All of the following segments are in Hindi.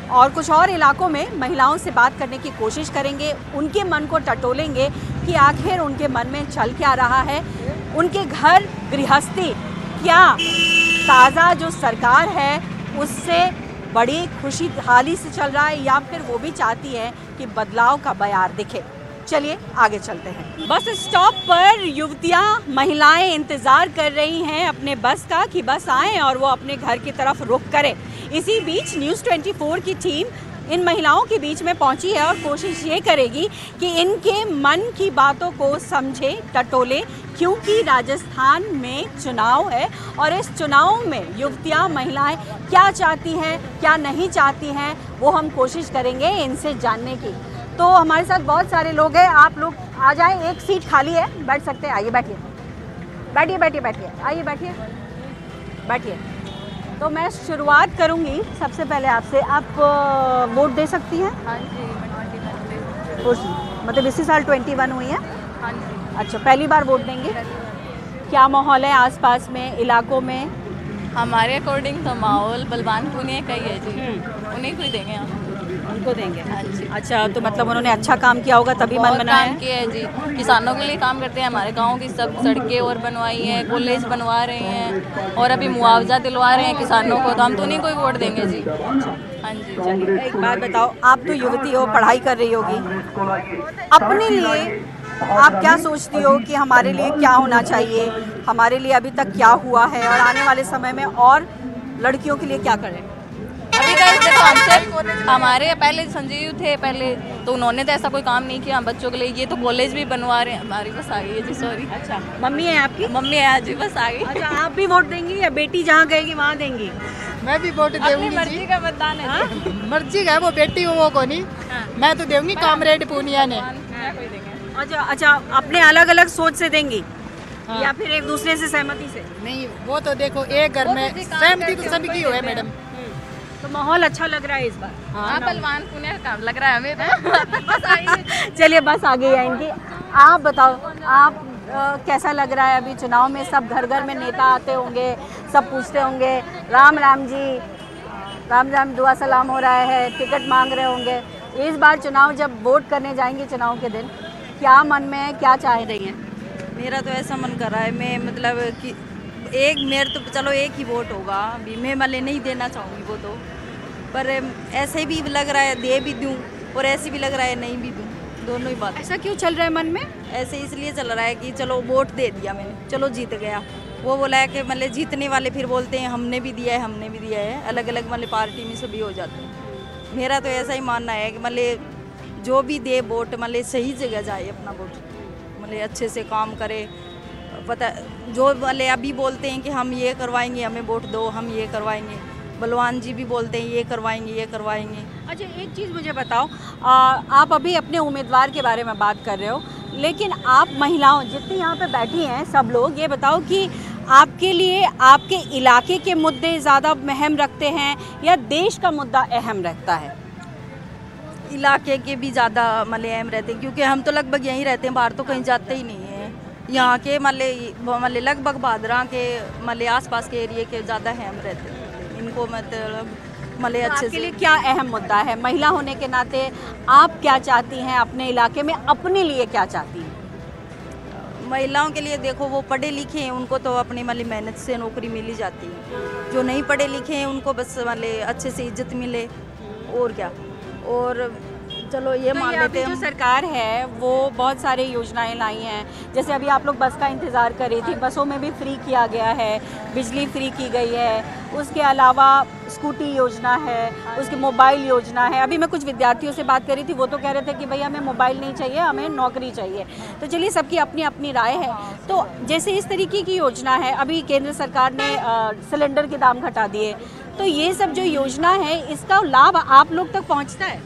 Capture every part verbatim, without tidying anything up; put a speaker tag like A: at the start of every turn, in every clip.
A: और कुछ और इलाकों में महिलाओं से बात करने की कोशिश करेंगे, उनके मन को टटोलेंगे कि आखिर उनके मन में चल क्या रहा है, उनके घर गृहस्थी क्या ताज़ा जो सरकार है उससे बड़ी खुशहाली से चल रहा है या फिर वो भी चाहती है कि बदलाव का बयार दिखे। चलिए आगे चलते हैं। बस स्टॉप पर युवतियां, महिलाएं इंतज़ार कर रही हैं अपने बस का कि बस आए और वो अपने घर की तरफ रुख करें। इसी बीच न्यूज़ चौबीस की टीम इन महिलाओं के बीच में पहुंची है और कोशिश ये करेगी कि इनके मन की बातों को समझे, टटोले, क्योंकि राजस्थान में चुनाव है और इस चुनाव में युवतियां, महिलाएं क्या चाहती हैं, क्या नहीं चाहती हैं, वो हम कोशिश करेंगे इनसे जानने की। तो हमारे साथ बहुत सारे लोग हैं, आप लोग आ जाएं, एक सीट खाली है, बैठ सकते हैं। आइए बैठिए बैठिए बैठिए बैठिए आइए बैठिए बैठिए। तो मैं शुरुआत करूंगी सबसे पहले आपसे। आप वोट दे सकती हैं?
B: हाँ जी, मैं ट्वेंटी
A: मतलब इसी साल इक्कीस हुई है?
B: हाँ जी।
A: अच्छा, पहली बार वोट देंगे? क्या माहौल है आसपास में, इलाकों में?
B: हमारे अकॉर्डिंग तो माहौल बलवान पुनिया का ही है जी, उन्हीं को ही देंगे हम।
A: उनको देंगे?
B: हाँ जी।
A: अच्छा, तो मतलब उन्होंने अच्छा काम किया होगा तभी मन बना
B: काम किया है जी, किसानों के लिए काम करते हैं। हमारे गांव की सब सड़कें और बनवाई हैं, कॉलेज बनवा रहे हैं और अभी मुआवजा दिलवा रहे हैं किसानों को, तो हम तो उन्हीं को ही वोट देंगे जी। हाँ जी।
A: चलिए एक बात बताओ, आप तो युवती हो, पढ़ाई कर रही होगी, अपने लिए आप क्या सोचती हो कि हमारे लिए क्या होना चाहिए, हमारे लिए अभी तक क्या हुआ है और आने वाले समय में और लड़कियों के लिए क्या करें?
B: अभी तक देखो हमसे हमारे पहले संजीव थे पहले, तो उन्होंने तो ऐसा कोई काम नहीं किया हम बच्चों के लिए। ये तो कॉलेज भी बनवा रहे हैं। हमारी बस आ गई है जी, सॉरी।
A: अच्छा, मम्मी है आपकी?
B: मम्मी है जी, बस आ गई।
A: अच्छा, आप भी वोट देंगी या बेटी जहाँ गएगी वहाँ देंगी?
C: मैं भी वोट देऊंगी।
B: मर्जी का मतदान है जी।
C: मर्जी का है, वो बेटी हो वो को नहीं। मैं तो देऊंगी कामरेड पूनिया ने।
A: अच्छा अच्छा, अपने अलग अलग सोच से देंगी या फिर एक दूसरे से सहमति से?
C: नहीं, वो तो देखो एक घर में सहमति तो सबकी हो है मैडम।
A: तो माहौल अच्छा लग रहा है इस बार?
B: हाँ, बलवान पुनिया का काम लग रहा है हमें तो। बस आ गई।
A: चलिए बस आ गई है इनकी। आप बताओ, आप आ, कैसा लग रहा है? अभी चुनाव में सब घर घर में नेता आते होंगे, सब पूछते होंगे राम राम जी, राम राम दुआ सलाम हो रहा है, टिकट मांग रहे होंगे। इस बार चुनाव जब वोट करने जाएंगे चुनाव के दिन, क्या मन में है, क्या चाह रही हैं?
D: मेरा तो ऐसा मन कर रहा है, मैं मतलब कि एक मेरे तो चलो एक ही वोट होगा, अभी मैं मतलब नहीं देना चाहूँगी वो तो, पर ऐसे भी लग रहा है दे भी दूँ और ऐसे भी लग रहा है नहीं भी दूँ, दोनों ही बात।
A: ऐसा क्यों चल रहा है मन में?
D: ऐसे इसलिए चल रहा है कि चलो वोट दे दिया मैंने, चलो जीत गया। वो बोला है कि मतलब जीतने वाले फिर बोलते हैं हमने भी दिया है, हमने भी दिया है, अलग अलग मतलब पार्टी में सभी हो जाते हैं। मेरा तो ऐसा ही मानना है कि मतलब जो भी दे वोट मतलब सही जगह जाए अपना वोट, मतलब अच्छे से काम करे। पता जो वाले अभी बोलते हैं कि हम ये करवाएंगे, हमें वोट दो, हम ये करवाएंगे, बलवान जी भी बोलते हैं ये करवाएंगे ये करवाएंगे।
A: अच्छा, एक चीज़ मुझे बताओ, आ, आप अभी अपने उम्मीदवार के बारे में बात कर रहे हो, लेकिन आप महिलाओं जितनी यहाँ पे बैठी हैं सब लोग, ये बताओ कि आपके लिए आपके इलाके के मुद्दे ज़्यादा अहम रखते हैं या देश का मुद्दा अहम रखता है?
D: इलाके के भी ज़्यादा मतलब अहम रहते हैं, क्योंकि हम तो लगभग यहीं रहते हैं, बाहर तो कहीं जाते ही नहीं हैं। यहाँ के मतलब मतलब लगभग भादरा के मतलब आसपास के एरिए के ज़्यादा अहम रहते हैं, इनको मतलब मतलब
A: तो
D: अच्छे
A: आपके
D: से।
A: लिए क्या अहम मुद्दा है? महिला होने के नाते आप क्या चाहती हैं अपने इलाके में, अपने लिए क्या चाहती हैं?
D: महिलाओं के लिए देखो, वो पढ़े लिखे हैं, उनको तो अपनी मतलब मेहनत से नौकरी मिल ही जाती है। जो नहीं पढ़े लिखे हैं उनको बस मतलब अच्छे से इज्जत मिले, और क्या। और चलो ये मान लेते हैं
A: जो सरकार है वो बहुत सारे योजनाएं लाई हैं, जैसे अभी आप लोग बस का इंतज़ार कर रही थी, बसों में भी फ्री किया गया है, बिजली फ्री की गई है, उसके अलावा स्कूटी योजना है, उसकी मोबाइल योजना है। अभी मैं कुछ विद्यार्थियों से बात कर रही थी, वो तो कह रहे थे कि भाई हमें मोबाइल नहीं चाहिए, हमें नौकरी चाहिए। तो चलिए, सबकी अपनी अपनी राय है। तो जैसे इस तरीके की योजना है, अभी केंद्र सरकार ने सिलेंडर के दाम घटा दिए, तो ये सब जो योजना है इसका लाभ आप लोग तक पहुँचता है?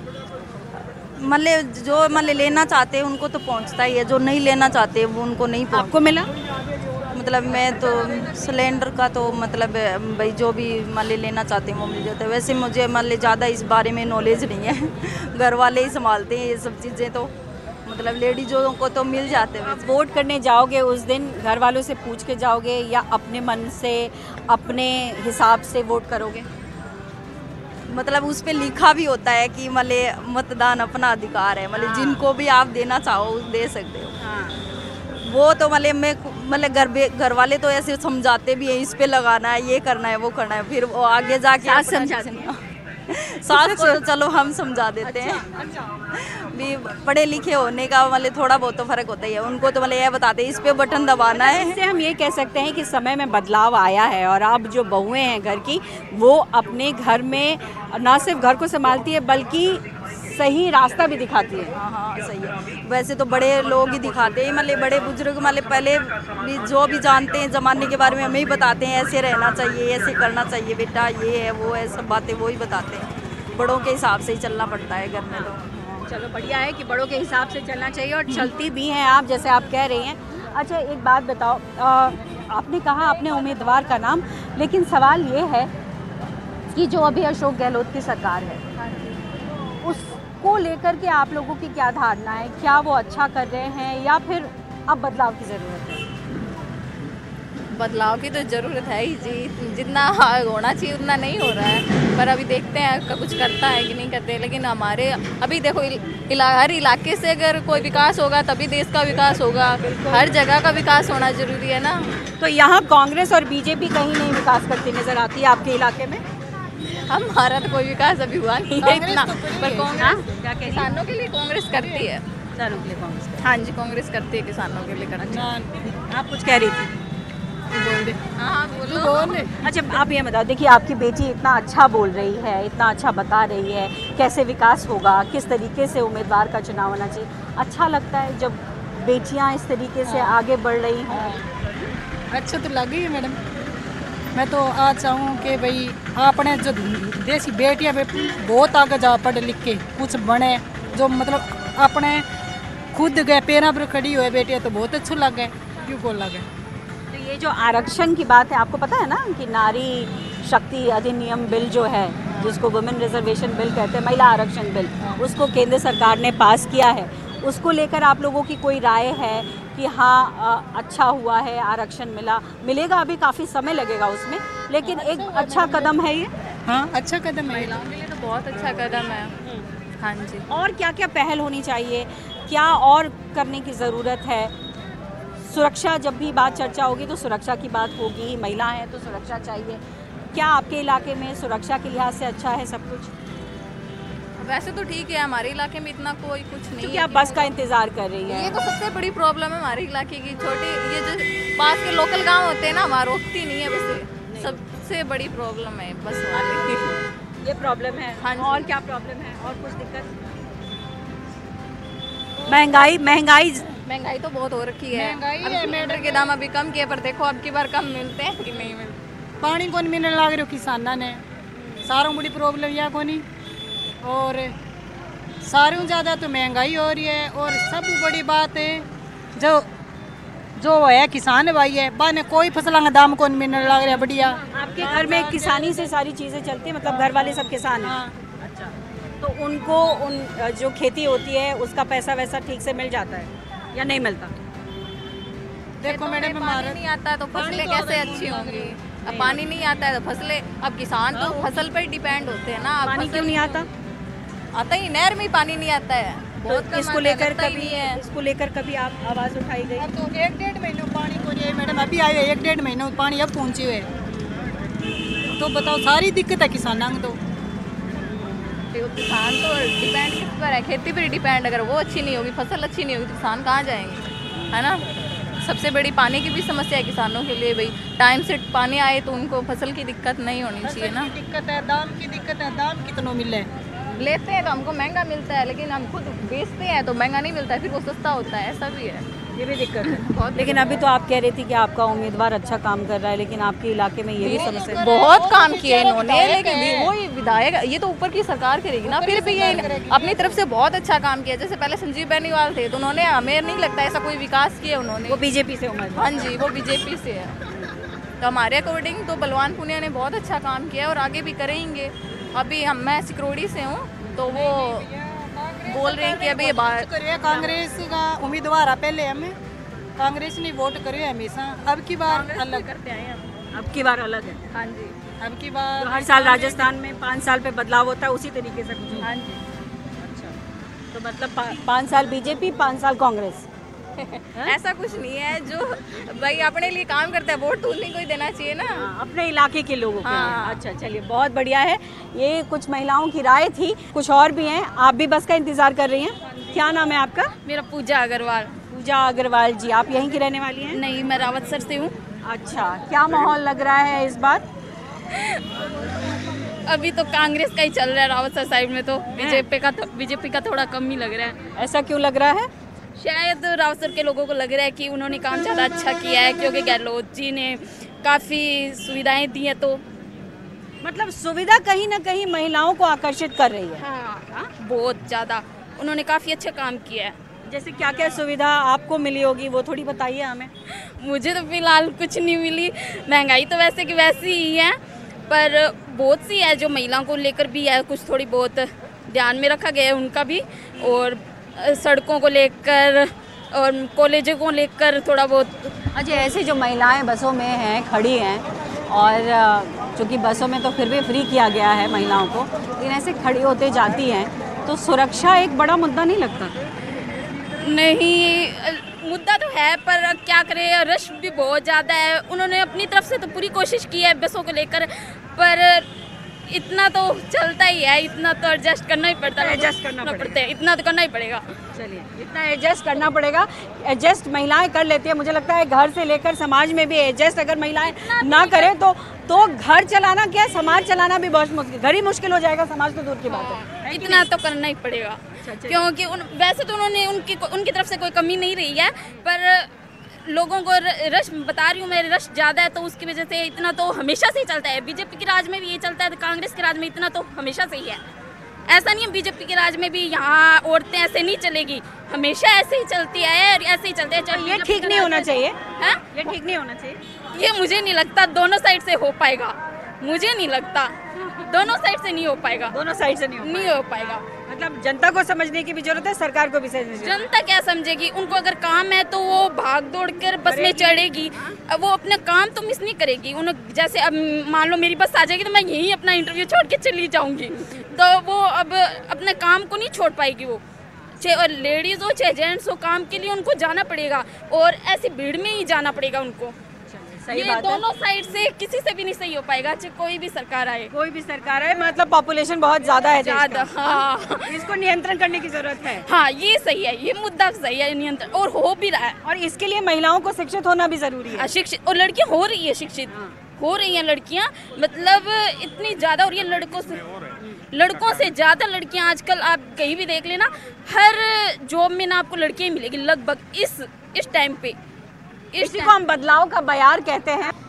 D: मतलब जो मतलब लेना चाहते हैं उनको तो पहुंचता ही है, जो नहीं लेना चाहते वो उनको नहीं पहुंचता।
A: आपको मिला?
D: मतलब मैं तो सिलेंडर का तो मतलब भाई जो भी मतलब लेना चाहते हैं वो मिल जाता है। वैसे मुझे मतलब ज़्यादा इस बारे में नॉलेज नहीं है, घर वाले ही संभालते हैं ये सब चीज़ें, तो मतलब लेडीजों को तो मिल जाते हैं।
A: आप वोट करने जाओगे उस दिन घर वालों से पूछ के जाओगे या अपने मन से अपने हिसाब से वोट करोगे?
D: मतलब उस पे लिखा भी होता है कि मतलब मतदान अपना अधिकार है, मतलब जिनको भी आप देना चाहो दे सकते हो। वो तो मतलब मैं मतलब घर घर वाले तो ऐसे समझाते भी हैं, इस पे लगाना है, ये करना है, वो करना है, फिर वो आगे जाके
A: सास समझाते
D: हैं। सास को तो चलो हम समझा देते हैं। भी पढ़े लिखे होने का मतलब थोड़ा बहुत तो फर्क होता ही है, उनको तो मतलब यह बताते हैं इस पे बटन दबाना है।
A: इससे हम ये कह सकते हैं कि समय में बदलाव आया है और अब जो बहुएं हैं घर की, वो अपने घर में ना सिर्फ घर को संभालती है बल्कि सही रास्ता भी दिखाती है।
D: हाँ हाँ सही है। वैसे तो बड़े लोग ही दिखाते हैं, मतलब बड़े बुजुर्ग मतलब पहले भी जो भी जानते हैं ज़माने के बारे में हमें ही बताते हैं, ऐसे रहना चाहिए, ऐसे करना चाहिए बेटा, ये है वो है, सब बातें वो ही बताते हैं। बड़ों के हिसाब से ही चलना पड़ता है घर में तो।
A: चलो बढ़िया है कि बड़ों के हिसाब से चलना चाहिए और चलती भी हैं आप, जैसे आप कह रही हैं। अच्छा एक बात बताओ, आ, आपने कहा अपने उम्मीदवार का नाम, लेकिन सवाल ये है कि जो अभी अशोक गहलोत की सरकार है उसको लेकर के आप लोगों की क्या धारणा है? क्या वो अच्छा कर रहे हैं या फिर अब बदलाव की ज़रूरत है?
B: बदलाव की तो ज़रूरत है ही जी, जितना होना चाहिए उतना नहीं हो रहा है, पर अभी देखते हैं कुछ करता है कि नहीं करते। लेकिन हमारे अभी देखो इला, हर इलाके से अगर कोई विकास होगा तभी देश का विकास होगा, हर जगह का विकास होना ज़रूरी है ना।
A: तो यहाँ कांग्रेस और बीजेपी कहीं नहीं विकास करती नज़र आती है आपके इलाके में?
B: हमारा तो कोई विकास अभी हुआ नहीं है इतना, पर कांग्रेस
A: क्या
B: किसानों के लिए कांग्रेस करती है।
A: किसानों के लिए कांग्रेस?
B: हाँ जी, कांग्रेस करती है, किसानों के लिए करती है।
A: आप कुछ कह रही थी?
B: बोल दे। हाँ बोलो।
A: अच्छा आप ये बताओ, देखिए आपकी बेटी इतना अच्छा बोल रही है, इतना अच्छा बता रही है, कैसे विकास होगा, किस तरीके से उम्मीदवार का चुनाव होना चाहिए। अच्छा लगता है जब बेटियां इस तरीके से आगे बढ़ रही हों?
C: अच्छा तो लगी है मैडम। मैं तो आज चाहूँ कि भाई आपने जो देसी बेटियां पे बहुत आगे जा पढ़ लिख के कुछ बने, जो मतलब अपने खुद गए पैरों पर खड़ी हुए बेटियां, तो बहुत अच्छा लगे। क्यों को लगे?
A: तो ये जो आरक्षण की बात है, आपको पता है ना कि नारी शक्ति अधिनियम बिल जो है, जिसको वुमेन रिजर्वेशन बिल कहते हैं, महिला आरक्षण बिल, उसको केंद्र सरकार ने पास किया है। उसको लेकर आप लोगों की कोई राय है कि हाँ अच्छा हुआ है, आरक्षण मिला मिलेगा? अभी काफ़ी समय लगेगा उसमें, लेकिन एक अच्छा कदम है ये।
C: हाँ अच्छा कदम है,
B: महिलाओं के लिए तो बहुत अच्छा कदम है। हाँ जी।
A: और क्या क्या पहल होनी चाहिए, क्या और करने की ज़रूरत है? सुरक्षा, जब भी बात चर्चा होगी तो सुरक्षा की बात होगी, महिला हैं तो सुरक्षा चाहिए। क्या आपके इलाके में सुरक्षा के लिहाज से अच्छा है सब कुछ?
B: वैसे तो ठीक है, हमारे इलाके में इतना कोई कुछ नहीं
A: क्योंकि
B: है।
A: आप बस का इंतज़ार कर रही
B: ये
A: हैं।
B: तो सबसे बड़ी प्रॉब्लम है हमारे इलाके की। छोटी ये जो पास के लोकल गांव होते हैं ना, हमारा रोकती नहीं है बसें, सबसे बड़ी प्रॉब्लम है बस वाले।
A: ये प्रॉब्लम है।
B: हाँ जी।
A: और क्या प्रॉब्लम है? और कुछ दिक्कत? महंगाई महंगाई
B: महंगाई तो बहुत हो रखी है।
C: महंगाई
B: अब
C: है
B: सिलेंडर के दाम अभी कम किए, पर देखो अब की बार कम मिलते हैं कि नहीं मिलते।
C: पानी कौन मिलने लग रहे हो किसाना ने, सारों बड़ी प्रॉब्लम या कोनी। और सारों ज़्यादा तो महंगाई हो रही है, और सब बड़ी बात है जो जो है किसान भाई है बाने कोई फसलों का दाम कौन मिलने लग रहा है बढ़िया।
A: आपके घर में किसानी से सारी चीज़ें चलती हैं, मतलब घर वाले सब किसान हैं? अच्छा, तो उनको उन जो खेती होती है उसका पैसा वैसा ठीक से मिल जाता है या नहीं मिलता?
C: देखो मैडम
B: पानी
C: हमारा
B: नहीं आता है तो फसलें कैसे अच्छी होंगी? अब पानी नहीं आता है तो फसलें, अब किसान तो फसल पर डिपेंड होते हैं ना। अब
A: पानी
B: फसल
A: क्यों नहीं आता?
B: आता ही, नहर में ही पानी नहीं आता है। बहुत
A: तो
B: कम
A: इसको
B: आता है,
A: लेकर
B: लगता ही
A: कभी
B: नहीं है।
A: इसको लेकर कभी आप आवाज़ उठाई गई?
C: अब तो एक डेढ़ महीनों पानी को नहीं है मैडम, अभी आए एक डेढ़ महीनों पानी अब पहुँचे हुए, तो बताओ सारी दिक्कत है किसानों को। तो
B: तो किसान तो डिपेंड किस पर है? खेती पर डिपेंड। अगर वो अच्छी नहीं होगी, फसल अच्छी नहीं होगी तो किसान कहाँ जाएंगे, है ना। सबसे बड़ी पानी की भी समस्या है किसानों के लिए। भाई टाइम से पानी आए तो उनको फसल की दिक्कत नहीं होनी चाहिए ना।
C: दिक्कत है, दाम की दिक्कत है, दाम कितनों मिले।
B: लेते हैं तो हमको महंगा मिलता है, लेकिन हम खुद बेचते हैं तो महंगा नहीं मिलता है, फिर वो सस्ता होता है, ऐसा भी है।
A: ये भी दिक्कत है। लेकिन अभी तो आप कह रही थी कि आपका उम्मीदवार अच्छा काम कर रहा है, लेकिन आपके इलाके में ये भी समस्या है।
B: बहुत काम किया इन्होंने, लेकिन वो विधायक, ये तो ऊपर की सरकार करेगी ना, फिर भी ये अपनी तरफ से बहुत अच्छा काम किया। जैसे पहले संजीव बेनीवाल थे तो उन्होंने, हमें नहीं लगता ऐसा कोई विकास किया उन्होंने।
A: वो बीजेपी से उम्मीदवार?
B: हाँ जी, वो बीजेपी से है। तो हमारे अकॉर्डिंग तो बलवान पुनिया ने बहुत अच्छा काम किया और आगे भी करेंगे। अभी हम मैं सिकरोड़ी से हूँ, तो वो बोल रहे हैं कि अभी ये बात
C: करिए कांग्रेस का उम्मीदवार है, पहले हमें कांग्रेस ने वोट करे हमेशा, अब की बार अलग
B: करते आए हम।
A: अब की बार अलग है।
B: हाँ जी।
C: अब की बार
A: तो हर साल राजस्थान में पाँच साल पे बदलाव होता है, उसी तरीके से कुछ?
B: हाँ जी।
A: अच्छा, तो मतलब पा, पाँच साल बीजेपी, पाँच साल कांग्रेस?
B: ऐसा कुछ नहीं है, जो भाई अपने लिए काम करता है वोट तो उन्हीं को ही देना चाहिए ना।
A: हाँ, अपने इलाके के लोगों को।
B: हाँ।
A: अच्छा, चलिए बहुत बढ़िया है। ये कुछ महिलाओं की राय थी, कुछ और भी हैं। आप भी बस का इंतजार कर रही हैं? क्या नाम है आपका?
B: मेरा पूजा अग्रवाल।
A: पूजा अग्रवाल जी, आप यहीं की रहने वाली हैं?
B: नहीं, मैं रावतसर से हूँ।
A: अच्छा, क्या माहौल लग रहा है इस बार?
B: अभी तो कांग्रेस का ही चल रहा है रावतसर साइड में, तो बीजेपी का बीजेपी का थोड़ा कम ही लग रहा है।
A: ऐसा क्यों लग रहा है?
B: शायद रावतसर के लोगों को लग रहा है कि उन्होंने काम ज़्यादा अच्छा किया है, क्योंकि गहलोत जी ने काफ़ी सुविधाएं दी हैं, तो
A: मतलब सुविधा कहीं ना कहीं महिलाओं को आकर्षित कर रही है।
B: हाँ, बहुत ज़्यादा उन्होंने काफ़ी अच्छा काम किया है।
A: जैसे क्या क्या सुविधा आपको मिली होगी वो थोड़ी बताइए हमें।
B: मुझे तो फिलहाल कुछ नहीं मिली, महंगाई तो वैसे की वैसी ही है, पर बहुत सी है जो महिलाओं को लेकर भी है, कुछ थोड़ी बहुत ध्यान में रखा गया है उनका भी, और सड़कों को लेकर और कॉलेजों को लेकर थोड़ा बहुत।
A: अच्छा, ऐसे जो महिलाएं बसों में हैं, खड़ी हैं, और चूँकि बसों में तो फिर भी फ्री किया गया है महिलाओं को, लेकिन ऐसे खड़ी होते जाती हैं तो सुरक्षा एक बड़ा मुद्दा नहीं लगता?
B: नहीं, मुद्दा तो है, पर क्या करें, रश भी बहुत ज़्यादा है। उन्होंने अपनी तरफ से तो पूरी कोशिश की है बसों को लेकर, पर इतना तो चलता ही है, इतना तो एडजस्ट करना ही पड़ता है।
A: एडजस्ट करना
B: पड़ता है, इतना तो करना ही पड़ेगा।
A: चलिए, इतना एडजस्ट करना पड़ेगा। एडजस्ट महिलाएं कर लेती है, मुझे लगता है घर से लेकर समाज में भी एडजस्ट अगर महिलाएं ना करें तो तो घर चलाना क्या, समाज चलाना भी बहुत मुश्किल, घर ही मुश्किल हो जाएगा, समाज तो दूर की बात है।
B: इतना तो करना ही पड़ेगा, क्योंकि उन, वैसे तो उन्होंने उनकी उनकी तरफ से कोई कमी नहीं रही है, पर लोगों को रश, बता रही हूँ मैं, रश ज़्यादा है, तो उसकी वजह से इतना तो हमेशा से ही चलता है। बीजेपी के राज में भी ये चलता है, तो कांग्रेस के राज में इतना तो हमेशा से ही है। ऐसा नहीं है बीजेपी के राज में भी यहाँ औरतें ऐसे नहीं चलेगी, हमेशा ऐसे ही चलती है और ऐसे ही चलते हैं।
A: ये ठीक नहीं होना चाहिए,
B: है
A: ये ठीक नहीं होना चाहिए।
B: ये मुझे नहीं लगता दोनों साइड से हो पाएगा, मुझे नहीं लगता दोनों साइड से नहीं हो पाएगा,
A: दोनों साइड से नहीं हो
B: नहीं हो पाएगा।
A: मतलब जनता को समझने की भी जरूरत है, सरकार को भी समझने की।
B: जनता क्या समझेगी, उनको अगर काम है तो वो भाग दौड़ कर बस में चढ़ेगी, वो अपना काम तो मिस नहीं करेगी। उन जैसे अब मान लो मेरी बस आ जाएगी तो मैं यहीं अपना इंटरव्यू छोड़ के चली जाऊंगी, तो वो अब अपने काम को नहीं छोड़ पाएगी। वो चाहे लेडीज़ हो चाहे जेंट्स हो, काम के लिए उनको जाना पड़ेगा, और ऐसी भीड़ में ही जाना पड़ेगा उनको।
A: सही
B: ये
A: बात
B: दोनों साइड से किसी से भी नहीं सही हो पाएगा, चाहे कोई भी सरकार आए।
A: कोई भी सरकार है, मतलब पॉपुलेशन बहुत ज्यादा है देश
B: ज्यादा,
A: का।
B: हाँ,
A: इसको नियंत्रण करने की जरूरत है।
B: हाँ, ये सही है, ये मुद्दा सही है, नियंत्रण, और हो भी रहा है।
A: और इसके लिए महिलाओं को शिक्षित होना भी जरूरी है।
B: शिक्षित, और लड़कियां हो रही है शिक्षित, हो रही हैं लड़कियां, मतलब इतनी ज़्यादा हो रही है लड़कों से, लड़कों से ज़्यादा लड़कियां आजकल आप कहीं भी देख लेना, हर जॉब में ना आपको लड़कियां मिलेगी लगभग इस इस टाइम पे।
A: इसी को हम बदलाव का बयार कहते हैं।